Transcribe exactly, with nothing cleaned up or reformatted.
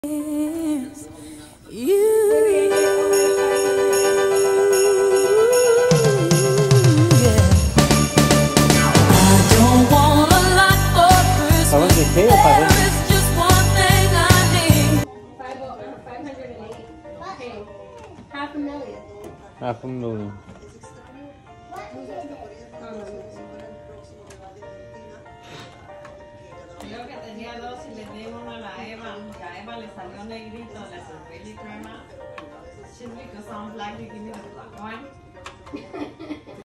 K or five hundred? five hundred eight. Okay. Half a million. Half a million. Creo que tenía dos y le di uno a la Eva. Y a Eva le salió negrito, le serví el crema. She's because I'm black, you give me the black one.